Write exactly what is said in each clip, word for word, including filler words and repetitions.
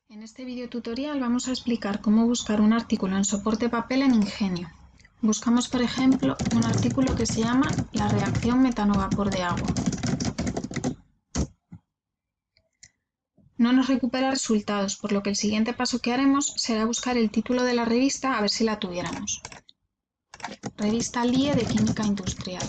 En este video tutorial vamos a explicar cómo buscar un artículo en soporte papel en Ingenio. Buscamos, por ejemplo, un artículo que se llama La reacción metano-vapor de agua. No nos recupera resultados, por lo que el siguiente paso que haremos será buscar el título de la revista a ver si la tuviéramos. Revista L I E de Química Industrial.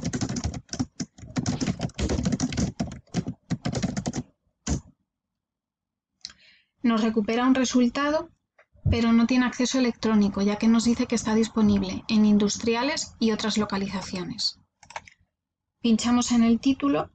Nos recupera un resultado, pero no tiene acceso electrónico, ya que nos dice que está disponible en industriales y otras localizaciones. Pinchamos en el título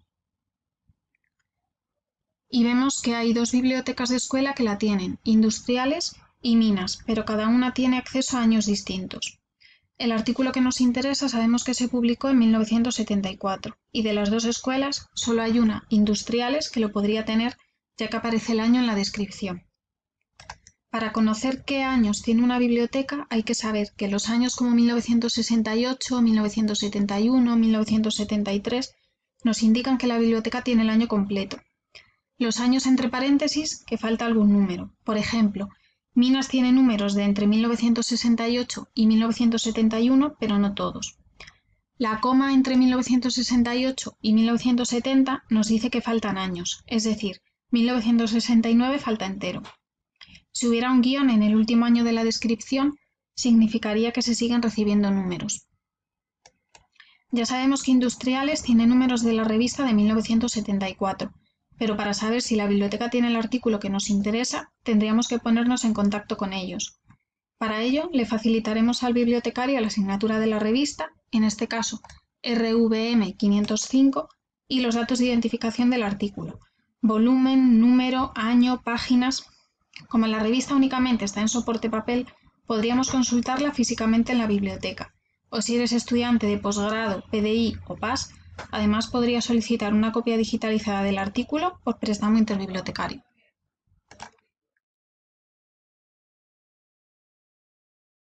y vemos que hay dos bibliotecas de escuela que la tienen, industriales y minas, pero cada una tiene acceso a años distintos. El artículo que nos interesa sabemos que se publicó en mil novecientos setenta y cuatro, y de las dos escuelas solo hay una, industriales, que lo podría tener, ya que aparece el año en la descripción. Para conocer qué años tiene una biblioteca hay que saber que los años como mil novecientos sesenta y ocho, mil novecientos setenta y uno, mil novecientos setenta y tres nos indican que la biblioteca tiene el año completo. Los años entre paréntesis, que falta algún número. Por ejemplo, Minas tiene números de entre mil novecientos sesenta y ocho y mil novecientos setenta y uno, pero no todos. La coma entre mil novecientos sesenta y ocho y mil novecientos setenta nos dice que faltan años, es decir, mil novecientos sesenta y nueve falta entero. Si hubiera un guión en el último año de la descripción, significaría que se siguen recibiendo números. Ya sabemos que Industriales tiene números de la revista de mil novecientos setenta y cuatro, pero para saber si la biblioteca tiene el artículo que nos interesa, tendríamos que ponernos en contacto con ellos. Para ello, le facilitaremos al bibliotecario la asignatura de la revista, en este caso R V M quinientos cinco, y los datos de identificación del artículo, volumen, número, año, páginas. Como la revista únicamente está en soporte papel, podríamos consultarla físicamente en la biblioteca, o si eres estudiante de posgrado, P D I o P A S, además podrías solicitar una copia digitalizada del artículo por préstamo interbibliotecario.